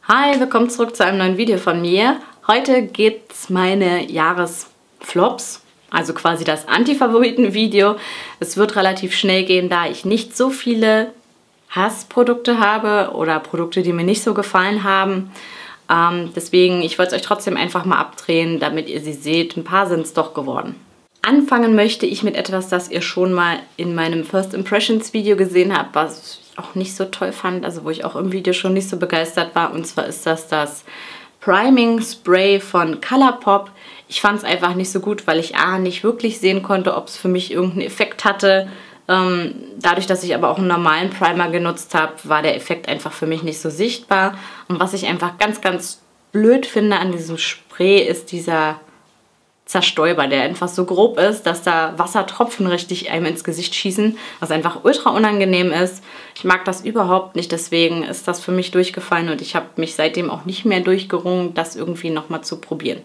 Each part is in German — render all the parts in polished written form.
Hi, willkommen zurück zu einem neuen Video von mir. Heute geht's meine Jahresflops, also quasi das Anti-Favoriten-Video. Es wird relativ schnell gehen, da ich nicht so viele Hassprodukte habe oder Produkte, die mir nicht so gefallen haben. Deswegen, ich wollte es euch trotzdem einfach mal abdrehen, damit ihr sie seht. Ein paar sind es doch geworden. Anfangen möchte ich mit etwas, das ihr schon mal in meinem First Impressions Video gesehen habt, was ich auch nicht so toll fand, also wo ich auch im Video schon nicht so begeistert war. Und zwar ist das Priming Spray von Colourpop. Ich fand es einfach nicht so gut, weil ich nicht wirklich sehen konnte, ob es für mich irgendeinen Effekt hatte. Dadurch, dass ich aber auch einen normalen Primer genutzt habe, war der Effekt einfach für mich nicht so sichtbar. Und was ich einfach ganz, ganz blöd finde an diesem Spray, ist dieser Zerstäuber, der einfach so grob ist, dass da Wassertropfen richtig einem ins Gesicht schießen, was einfach ultra unangenehm ist. Ich mag das überhaupt nicht, deswegen ist das für mich durchgefallen und ich habe mich seitdem auch nicht mehr durchgerungen, das irgendwie nochmal zu probieren.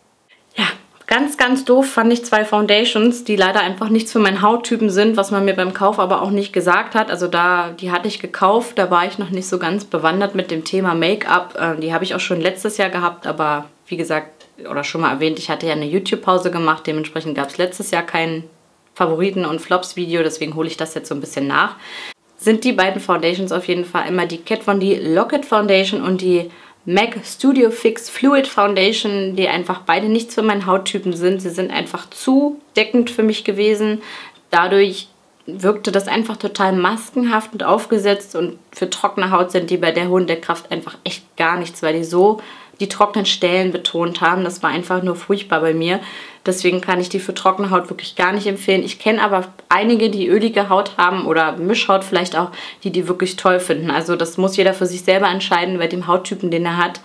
Ja, ganz, ganz doof fand ich zwei Foundations, die leider einfach nichts für meinen Hauttypen sind, was man mir beim Kauf aber auch nicht gesagt hat. Also die hatte ich gekauft, da war ich noch nicht so ganz bewandert mit dem Thema Make-up. Die habe ich auch schon letztes Jahr gehabt, aber wie gesagt, oder schon mal erwähnt, ich hatte ja eine YouTube-Pause gemacht, dementsprechend gab es letztes Jahr kein Favoriten- und Flops-Video, deswegen hole ich das jetzt so ein bisschen nach. Sind die beiden Foundations auf jeden Fall immer die Kat Von D Lock-It Foundation und die MAC Studio Fix Fluid Foundation, die einfach beide nichts für meinen Hauttypen sind. Sie sind einfach zu deckend für mich gewesen. Dadurch wirkte das einfach total maskenhaft und aufgesetzt und für trockene Haut sind die bei der hohen Deckkraft einfach echt gar nichts, weil die so die trockenen Stellen betont haben. Das war einfach nur furchtbar bei mir. Deswegen kann ich die für trockene Haut wirklich gar nicht empfehlen. Ich kenne aber einige, die ölige Haut haben oder Mischhaut vielleicht auch, die wirklich toll finden. Also das muss jeder für sich selber entscheiden, bei dem Hauttypen, den er hat.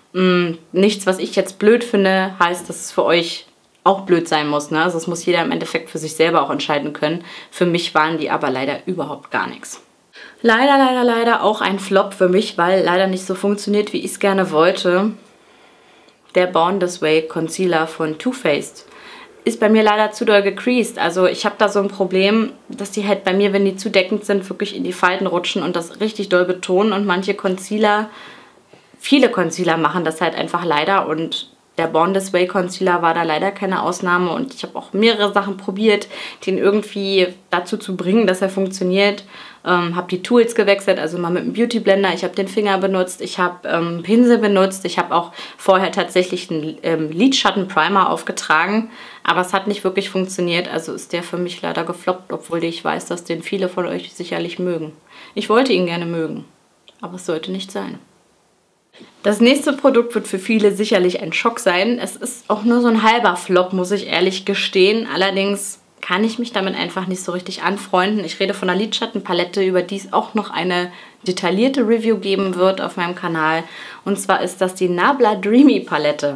Nichts, was ich jetzt blöd finde, heißt, dass es für euch auch blöd sein muss. Ne? Also das muss jeder im Endeffekt für sich selber auch entscheiden können. Für mich waren die aber leider überhaupt gar nichts. Leider, leider, leider auch ein Flop für mich, weil leider nicht so funktioniert, wie ich es gerne wollte. Der Born This Way Concealer von Too Faced ist bei mir leider zu doll gecreased. Also ich habe da so ein Problem, dass die halt bei mir, wenn die zu deckend sind, wirklich in die Falten rutschen und das richtig doll betonen. Und viele Concealer machen das halt einfach leider und der Born This Way Concealer war da leider keine Ausnahme und ich habe auch mehrere Sachen probiert, den irgendwie dazu zu bringen, dass er funktioniert. Habe die Tools gewechselt, also mal mit dem Beauty Blender, ich habe den Finger benutzt, ich habe Pinsel benutzt, ich habe auch vorher tatsächlich einen Lidschatten Primer aufgetragen, aber es hat nicht wirklich funktioniert, also ist der für mich leider gefloppt, obwohl ich weiß, dass den viele von euch sicherlich mögen. Ich wollte ihn gerne mögen, aber es sollte nicht sein. Das nächste Produkt wird für viele sicherlich ein Schock sein. Es ist auch nur so ein halber Flop, muss ich ehrlich gestehen. Allerdings kann ich mich damit einfach nicht so richtig anfreunden. Ich rede von einer Lidschattenpalette, über die es auch noch eine detaillierte Review geben wird auf meinem Kanal. Und zwar ist das die Nabla Dreamy Palette.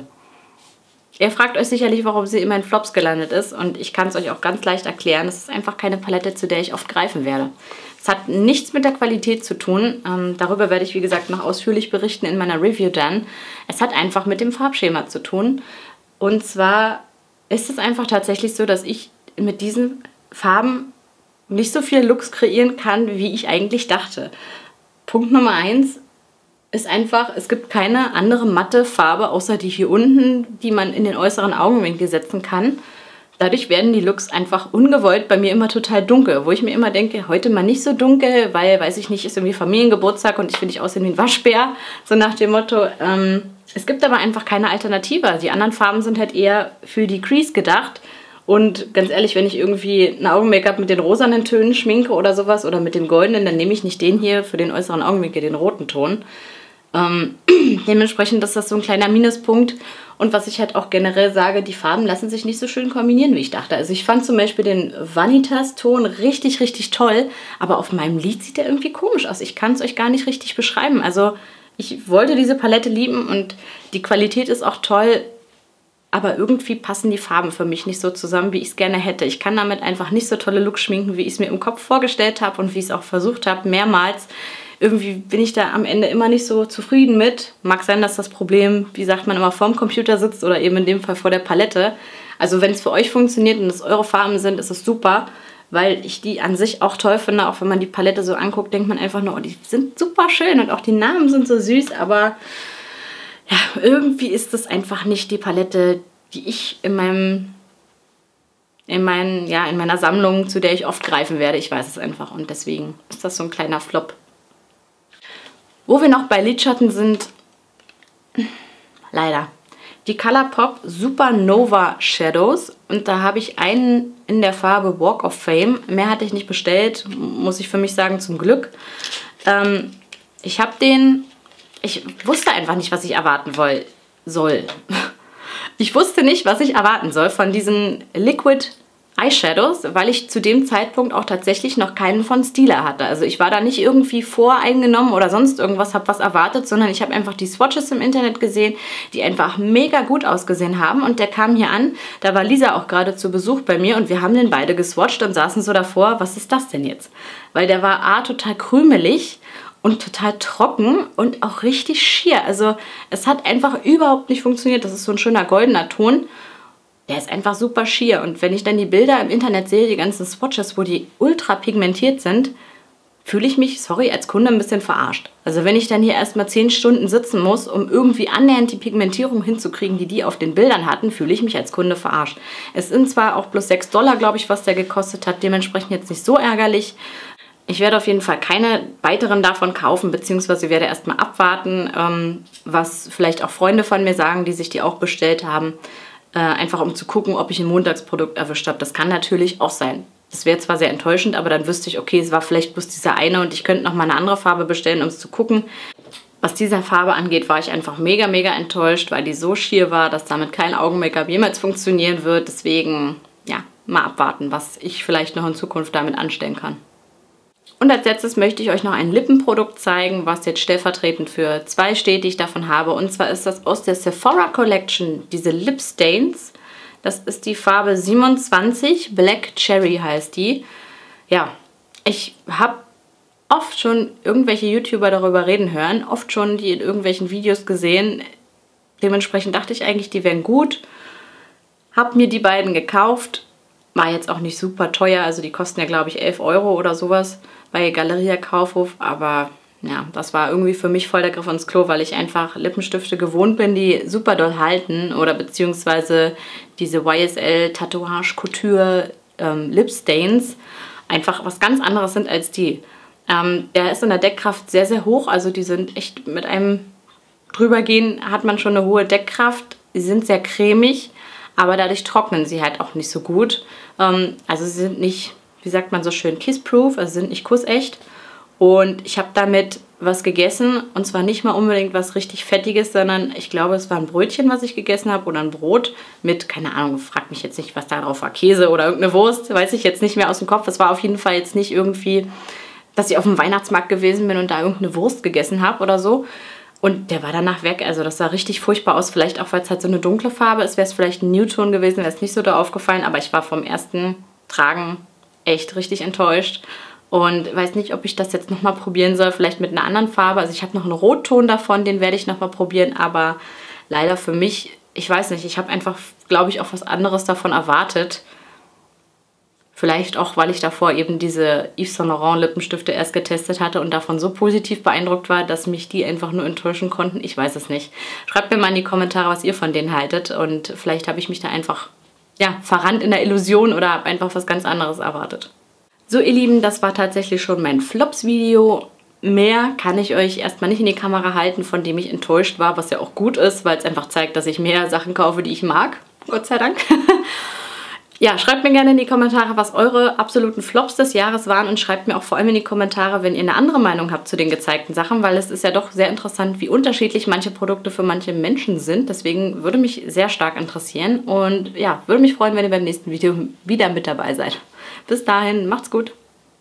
Ihr fragt euch sicherlich, warum sie immer in Flops gelandet ist. Und ich kann es euch auch ganz leicht erklären. Es ist einfach keine Palette, zu der ich oft greifen werde. Es hat nichts mit der Qualität zu tun. Darüber werde ich, wie gesagt, noch ausführlich berichten in meiner Review dann. Es hat einfach mit dem Farbschema zu tun. Und zwar ist es einfach tatsächlich so, dass ich mit diesen Farben nicht so viele Looks kreieren kann, wie ich eigentlich dachte. Punkt Nummer 1 ist einfach, es gibt keine andere matte Farbe, außer die hier unten, die man in den äußeren Augenwinkel setzen kann. Dadurch werden die Looks einfach ungewollt bei mir immer total dunkel, wo ich mir immer denke, heute mal nicht so dunkel, weil, weiß ich nicht, ist irgendwie Familiengeburtstag und ich will nicht aussehen wie ein Waschbär, so nach dem Motto. Es gibt aber einfach keine Alternative. Die anderen Farben sind halt eher für die Crease gedacht. Und ganz ehrlich, wenn ich irgendwie ein Augen-Make-up mit den rosanen Tönen schminke oder sowas oder mit dem goldenen, dann nehme ich nicht den hier für den äußeren Augenwinkel, den roten Ton. Dementsprechend ist das so ein kleiner Minuspunkt. Und was ich halt auch generell sage, die Farben lassen sich nicht so schön kombinieren, wie ich dachte. Also ich fand zum Beispiel den Vanitas-Ton richtig, richtig toll, aber auf meinem Lid sieht der irgendwie komisch aus. Ich kann es euch gar nicht richtig beschreiben. Also ich wollte diese Palette lieben und die Qualität ist auch toll, aber irgendwie passen die Farben für mich nicht so zusammen, wie ich es gerne hätte. Ich kann damit einfach nicht so tolle Looks schminken, wie ich es mir im Kopf vorgestellt habe und wie ich es auch versucht habe, mehrmals. Irgendwie bin ich da am Ende immer nicht so zufrieden mit. Mag sein, dass das Problem, wie sagt man, immer vorm Computer sitzt oder eben in dem Fall vor der Palette. Also wenn es für euch funktioniert und es eure Farben sind, ist es super. weil ich die an sich auch toll finde. Auch wenn man die Palette so anguckt, denkt man einfach nur, oh, die sind super schön und auch die Namen sind so süß, aber ja, irgendwie ist das einfach nicht die Palette, die ich in meiner Sammlung, zu der ich oft greifen werde. Ich weiß es einfach und deswegen ist das so ein kleiner Flop. Wo wir noch bei Lidschatten sind, leider, die Colourpop Supernova Shadows und da habe ich einen in der Farbe Walk of Fame. Mehr hatte ich nicht bestellt, muss ich für mich sagen, zum Glück. Ich wusste einfach nicht, was ich erwarten soll. Ich wusste nicht, was ich erwarten soll von diesen Liquid Eyeshadows, weil ich zu dem Zeitpunkt auch tatsächlich noch keinen von Stila hatte. Also ich war da nicht irgendwie voreingenommen oder sonst irgendwas, habe was erwartet, sondern ich habe einfach die Swatches im Internet gesehen, die einfach mega gut ausgesehen haben und der kam hier an, da war Lisa auch gerade zu Besuch bei mir und wir haben den beide geswatcht und saßen so davor, was ist das denn jetzt? Weil der war A, total krümelig und total trocken und auch richtig schier. Also es hat einfach überhaupt nicht funktioniert. Das ist so ein schöner goldener Ton. Der ist einfach super schier. Und wenn ich dann die Bilder im Internet sehe, die ganzen Swatches, wo die ultra pigmentiert sind, fühle ich mich, sorry, als Kunde ein bisschen verarscht. Also wenn ich dann hier erstmal 10 Stunden sitzen muss, um irgendwie annähernd die Pigmentierung hinzukriegen, die auf den Bildern hatten, fühle ich mich als Kunde verarscht. Es sind zwar auch bloß $6, glaube ich, was der gekostet hat, dementsprechend jetzt nicht so ärgerlich. Ich werde auf jeden Fall keine weiteren davon kaufen, beziehungsweise werde erstmal abwarten, was vielleicht auch Freunde von mir sagen, die sich die auch bestellt haben. Einfach um zu gucken, ob ich ein Montagsprodukt erwischt habe. Das kann natürlich auch sein. Das wäre zwar sehr enttäuschend, aber dann wüsste ich, okay, es war vielleicht bloß dieser eine und ich könnte noch mal eine andere Farbe bestellen, um es zu gucken. Was dieser Farbe angeht, war ich einfach mega, mega enttäuscht, weil die so schier war, dass damit kein Augen-Make-up jemals funktionieren wird. Deswegen, ja, mal abwarten, was ich vielleicht noch in Zukunft damit anstellen kann. Und als letztes möchte ich euch noch ein Lippenprodukt zeigen, was jetzt stellvertretend für 2 steht, die ich davon habe. Und zwar ist das aus der Sephora Collection, diese Lip Stains. Das ist die Farbe 27, Black Cherry heißt die. Ja, ich habe oft schon irgendwelche YouTuber darüber reden hören, oft schon die in irgendwelchen Videos gesehen. Dementsprechend dachte ich eigentlich, die wären gut. Habe mir die beiden gekauft. War jetzt auch nicht super teuer, also die kosten ja, glaube ich, 11 € oder sowas bei Galeria Kaufhof. Aber ja, das war irgendwie für mich voll der Griff ins Klo, weil ich einfach Lippenstifte gewohnt bin, die super doll halten. Oder beziehungsweise diese YSL Tatouage Couture Lip Stains einfach was ganz anderes sind als die. Der ist in der Deckkraft sehr, sehr hoch. Also die sind echt mit einem drübergehen hat man schon eine hohe Deckkraft. Sie sind sehr cremig, aber dadurch trocknen sie halt auch nicht so gut. Also sie sind nicht, wie sagt man so schön, kiss-proof, also sind nicht kussecht. Und ich habe damit was gegessen und zwar nicht mal unbedingt was richtig Fettiges, sondern ich glaube, es war ein Brötchen, was ich gegessen habe oder ein Brot mit, keine Ahnung, fragt mich jetzt nicht, was da drauf war, Käse oder irgendeine Wurst, weiß ich jetzt nicht mehr aus dem Kopf. Es war auf jeden Fall jetzt nicht irgendwie, dass ich auf dem Weihnachtsmarkt gewesen bin und da irgendeine Wurst gegessen habe oder so. Und der war danach weg, also das sah richtig furchtbar aus, vielleicht auch, weil es halt so eine dunkle Farbe ist, wäre es vielleicht ein Nude-Ton gewesen, wäre es nicht so da aufgefallen, aber ich war vom ersten Tragen echt richtig enttäuscht und weiß nicht, ob ich das jetzt nochmal probieren soll, vielleicht mit einer anderen Farbe. Also ich habe noch einen Rotton davon, den werde ich nochmal probieren, aber leider für mich, ich weiß nicht, ich habe einfach, glaube ich, auch was anderes davon erwartet. Vielleicht auch, weil ich davor eben diese Yves Saint Laurent Lippenstifte erst getestet hatte und davon so positiv beeindruckt war, dass mich die einfach nur enttäuschen konnten. Ich weiß es nicht. Schreibt mir mal in die Kommentare, was ihr von denen haltet und vielleicht habe ich mich da einfach verrannt in der Illusion oder habe einfach was ganz anderes erwartet. So ihr Lieben, das war tatsächlich schon mein Flops-Video. Mehr kann ich euch erstmal nicht in die Kamera halten, von dem ich enttäuscht war, was ja auch gut ist, weil es einfach zeigt, dass ich mehr Sachen kaufe, die ich mag. Gott sei Dank. Ja, schreibt mir gerne in die Kommentare, was eure absoluten Flops des Jahres waren und schreibt mir auch vor allem in die Kommentare, wenn ihr eine andere Meinung habt zu den gezeigten Sachen, weil es ist ja doch sehr interessant, wie unterschiedlich manche Produkte für manche Menschen sind. Deswegen würde mich sehr stark interessieren und ja, würde mich freuen, wenn ihr beim nächsten Video wieder mit dabei seid. Bis dahin, macht's gut!